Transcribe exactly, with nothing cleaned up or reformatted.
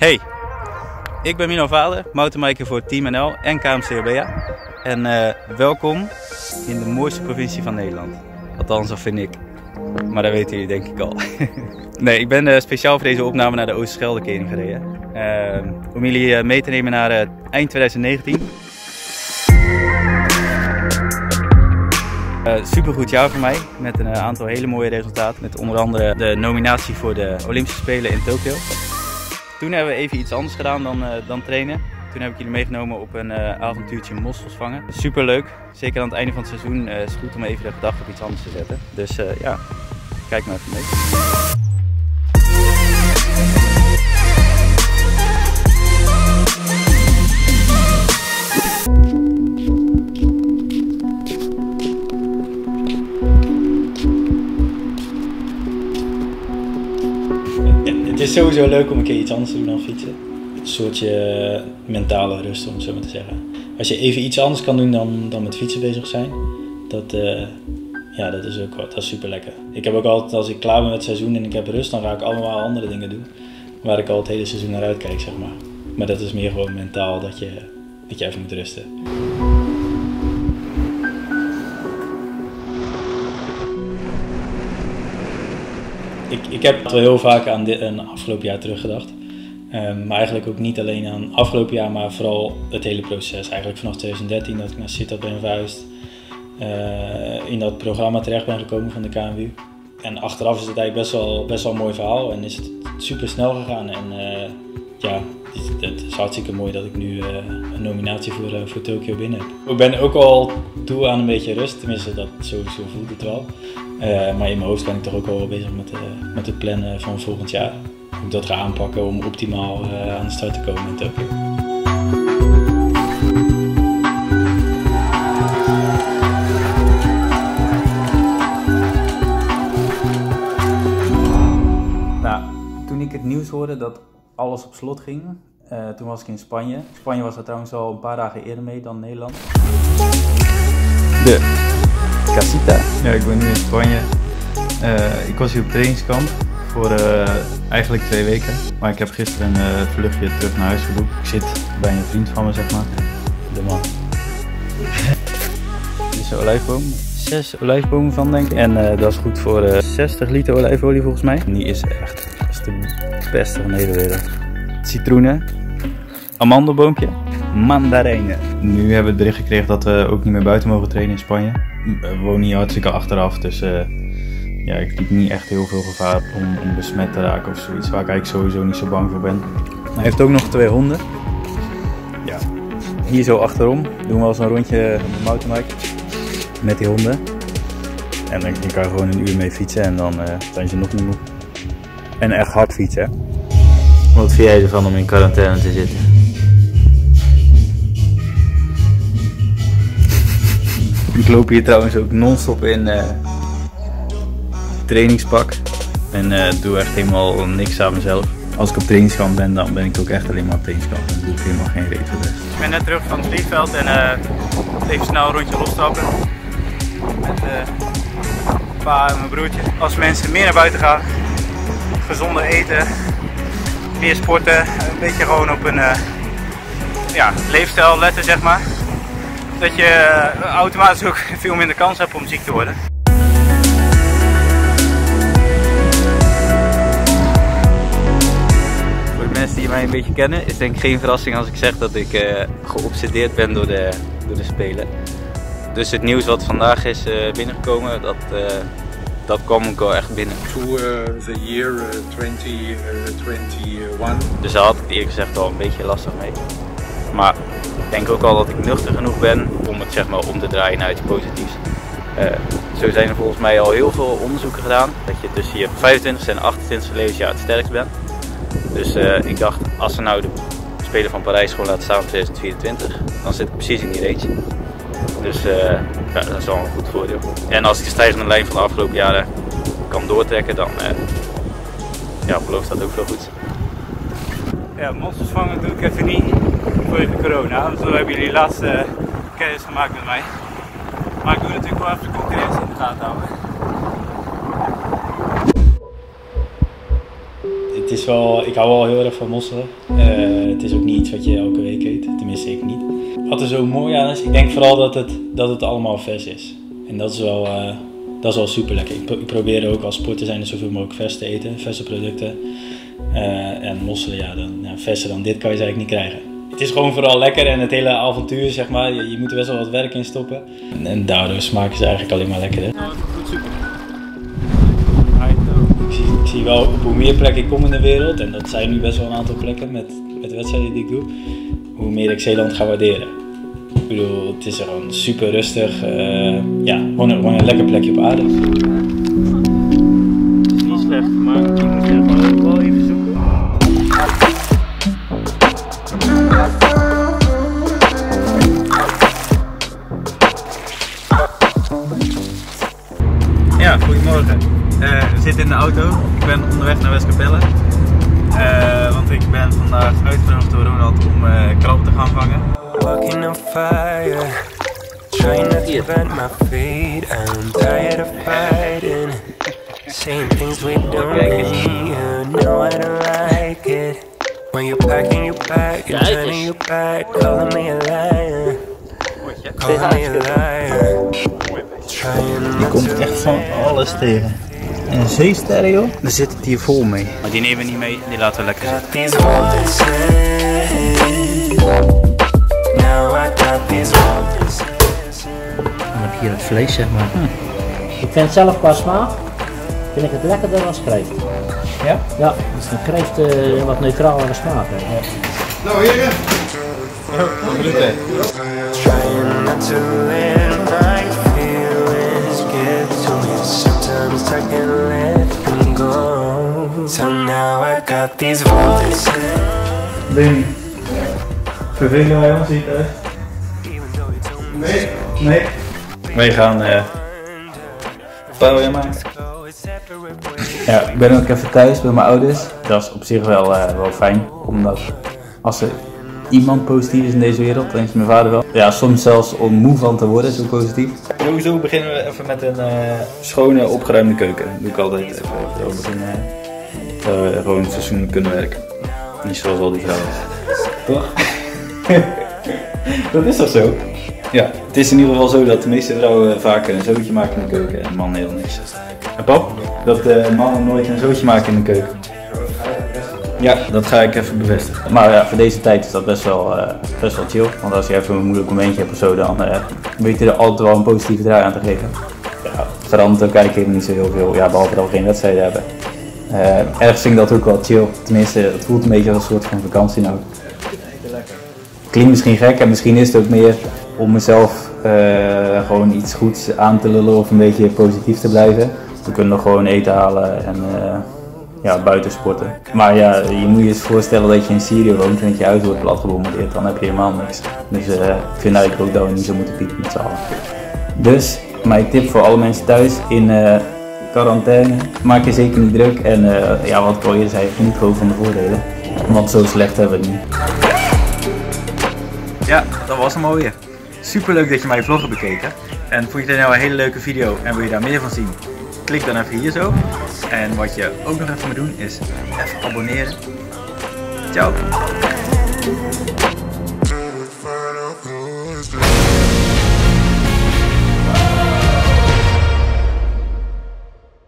Hey, ik ben Mino Vader, mountainbiker voor Team N L en K M C O B A. En uh, welkom in de mooiste provincie van Nederland. Althans, dat vind ik. Maar dat weten jullie denk ik al. Nee, ik ben uh, speciaal voor deze opname naar de Oosterschelde-kering gereden. Uh, om jullie uh, mee te nemen naar uh, eind twintig negentien. Uh, supergoed jaar voor mij, met een uh, aantal hele mooie resultaten. Met onder andere de nominatie voor de Olympische Spelen in Tokio. Toen hebben we even iets anders gedaan dan, uh, dan trainen. Toen heb ik jullie meegenomen op een uh, avontuurtje mossels vangen. Super leuk, zeker aan het einde van het seizoen uh, is het goed om even de gedachte op iets anders te zetten. Dus uh, ja, kijk maar even mee. Het is sowieso leuk om een keer iets anders te doen dan fietsen. Een soortje mentale rust, om het zo maar te zeggen. Als je even iets anders kan doen dan, dan met fietsen bezig zijn, dat, uh, ja, dat is ook dat is super lekker. Ik heb ook altijd, als ik klaar ben met het seizoen en ik heb rust, dan ga ik allemaal andere dingen doen. Waar ik al het hele seizoen naar uitkijk, zeg maar. Maar dat is meer gewoon mentaal, dat je, dat je even moet rusten. Ik, ik heb wel heel vaak aan dit, een afgelopen jaar teruggedacht. Um, maar eigenlijk ook niet alleen aan afgelopen jaar, maar vooral het hele proces. Eigenlijk vanaf twintig dertien dat ik naar Sittard ben verhuisd. Uh, in dat programma terecht ben gekomen van de K N W U. En achteraf is het eigenlijk best wel, best wel een mooi verhaal en is het super snel gegaan. En uh, ja, het, het is hartstikke mooi dat ik nu uh, een nominatie voor, uh, voor Tokio binnen heb. Ik ben ook al toe aan een beetje rust, tenminste dat sowieso voelt het wel. Uh, maar in mijn hoofd ben ik toch ook al bezig met, uh, met het plannen van volgend jaar. Hoe ik dat ga aanpakken om optimaal uh, aan de start te komen in Tokio. Nou, toen ik het nieuws hoorde dat alles op slot ging, uh, toen was ik in Spanje. Spanje was er trouwens al een paar dagen eerder mee dan Nederland. De Casita. Ja, ik ben nu in Spanje. Uh, ik was hier op trainingskamp voor uh, eigenlijk twee weken. Maar ik heb gisteren een uh, vluchtje terug naar huis geboekt. Ik zit bij een vriend van me, zeg maar. De man. Dit is een olijfboom. Zes olijfbomen van, denk ik. En uh, dat is goed voor uh, zestig liter olijfolie volgens mij. En die is echt dat is de beste van de hele wereld. Citroenen. Amandelboompje. Mandarijnen. Nu hebben we het bericht gekregen dat we ook niet meer buiten mogen trainen in Spanje. We wonen hier hartstikke achteraf, dus uh, ja, ik liep niet echt heel veel gevaar om, om besmet te raken of zoiets, waar ik eigenlijk sowieso niet zo bang voor ben. Hij heeft ook nog twee honden. Ja. Hier zo achterom doen we wel eens een rondje op de mountainbike met die honden. En dan kan je gewoon een uur mee fietsen en dan uh, zijn ze nog niet moe. En echt hard fietsen. Wat vind jij ervan om in quarantaine te zitten? Ik loop hier trouwens ook non-stop in uh, trainingspak en uh, doe echt helemaal niks aan mezelf. Als ik op trainingskamp ben, dan ben ik ook echt alleen maar op trainingskamp en doe ik helemaal geen reet voor de rest. Ik ben net terug van het vliegveld en uh, even snel een rondje lostrappen met uh, pa en mijn broertje. Als mensen meer naar buiten gaan, gezonder eten, meer sporten, een beetje gewoon op een uh, ja, leefstijl letten, zeg maar. Dat je uh, automatisch ook veel minder kans hebt om ziek te worden. Voor de mensen die mij een beetje kennen, is denk ik geen verrassing als ik zeg dat ik uh, geobsedeerd ben door de, door de Spelen. Dus het nieuws wat vandaag is uh, binnengekomen, dat, uh, dat kwam ook wel echt binnen. To uh, the year uh, twinty twenty-one. Dus daar had ik eerlijk gezegd al een beetje lastig mee. Maar ik denk ook al dat ik nuchter genoeg ben om het zeg maar om te draaien naar iets positiefs. Uh, zo zijn er volgens mij al heel veel onderzoeken gedaan dat je tussen je vijfentwintigste en achtentwintigste levensjaar het sterkst bent. Dus uh, ik dacht, als ze nou de Spelen van Parijs gewoon laten staan op tweeduizend vierentwintig, dan zit ik precies in die range. Dus uh, ja, dat is wel een goed voordeel. En als ik de stijgende lijn van de afgelopen jaren kan doortrekken, dan uh, ja, belooft dat ook veel goed. Ja, mossels vangen doe ik even niet vanwege corona, want zo hebben jullie laatst uh, kennis gemaakt met mij. Maar ik wil natuurlijk wel even de concurrentie in de gaten houden. Het is wel, ik hou wel heel erg van mosselen. Uh, het is ook niet iets wat je elke week eet, tenminste ik niet. Wat er zo mooi aan is, ik denk vooral dat het, dat het allemaal vers is. En dat is wel, uh, dat is wel super lekker. Ik, pro ik probeer ook als sporter zijn er zoveel mogelijk vers te eten, verse producten. Uh, en mosselen, ja, dan, ja, verser dan dit kan je ze eigenlijk niet krijgen. Het is gewoon vooral lekker en het hele avontuur, zeg maar, je, je moet er best wel wat werk in stoppen. En, en daardoor smaken ze eigenlijk alleen maar lekker. Hè? Goed, super. Ik zie, ik zie wel op hoe meer plekken ik kom in de wereld, en dat zijn nu best wel een aantal plekken met, met de wedstrijden die ik doe, hoe meer ik Zeeland ga waarderen. Ik bedoel, het is gewoon super rustig, uh, ja, gewoon een, gewoon een lekker plekje op aarde. Het is niet slecht, maar ik moet je gewoon wel even zoeken. Ja, goedemorgen. Uh, we zitten in de auto. Ik ben onderweg naar Westkapelle. Uh, want ik ben vandaag uitgenodigd door Ronald om uh, krabben te gaan vangen. Walking on fire, trying not to burn my feet. I'm tired of fighting, saying things we don't mean. You know I don't like it. When you're packing your bag and turning your back, calling me a liar, calling me a liar. Je komt echt van alles tegen. En een zeestereo, daar zit het hier vol mee. Maar die nemen we niet mee, die laten we lekker zitten. Dan heb je hier het vlees, zeg maar. Hm. Ik vind het zelf qua smaak, vind ik het lekkerder dan kreeft. Ja? Ja, dus een kreeft uh, wat neutralere smaak. Hè. Ja. Nou heren. Oh, gluten. So now I got these voices. Benny, vervelen wij ons hier thuis? Nee. Nee. Wij gaan uh, paella maken. Ja, ik ben ook even thuis bij mijn ouders. Dat is op zich wel, uh, wel fijn, omdat als er iemand positief is in deze wereld, dan is mijn vader wel. Ja, soms zelfs om moe van te worden, zo positief. Sowieso beginnen we even met een uh, schone, opgeruimde keuken. Dat doe ik altijd even zo beginnen. Dat we gewoon fatsoenlijk kunnen werken. Niet zoals al die vrouwen. Toch? Dat is toch zo? Ja, het is in ieder geval zo dat de meeste vrouwen vaak een zootje maken in de keuken en mannen heel niks. En pap, dat de mannen nooit een zootje maken in de keuken. Ja, dat ga ik even bevestigen. Maar ja, voor deze tijd is dat best wel, uh, best wel chill. Want als je even een moeilijk momentje hebt of zo, dan uh, weet je er altijd wel een positieve draai aan te geven. Ja, het verandert ook eigenlijk helemaal niet zo heel veel, ja, behalve dat we geen wedstrijden hebben. Uh, ergens vind ik dat ook wel chill. Tenminste, het voelt een beetje als een soort van vakantie nou. Klinkt misschien gek en misschien is het ook meer om mezelf uh, gewoon iets goeds aan te lullen of een beetje positief te blijven. We kunnen nog gewoon eten halen en uh, ja, buiten sporten. Maar ja, je moet je eens voorstellen dat je in Syrië woont en dat je huis wordt platgebombardeerd, dan heb je helemaal niks. Dus uh, ik vind eigenlijk ook dat we niet zo moeten piepen met z'n allen. Dus mijn tip voor alle mensen thuis in uh, quarantaine, maak je zeker niet druk en uh, ja, wat ik al eerder zei, geniet gewoon van de voordelen. Want zo slecht hebben we het niet. Ja, dat was hem alweer. Super leuk dat je mijn vlog hebt bekeken. En vond je dit nou een hele leuke video en wil je daar meer van zien? Klik dan even hier zo. En wat je ook nog even moet doen is even abonneren. Ciao!